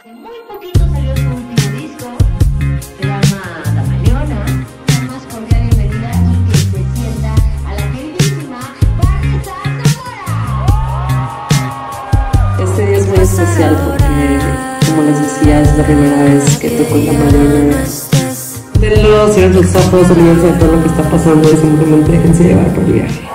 Hace muy poquito salió su último disco, se llama La Mañona. La más cordial bienvenida y que se sienta a la queridísima Vanessa Zamora. Este día es muy especial porque, como les decía, es la primera vez que toco La Mañona. Denlo, cierren sus ojos, olvídense de todo lo que está pasando y simplemente déjense llevar por el viaje.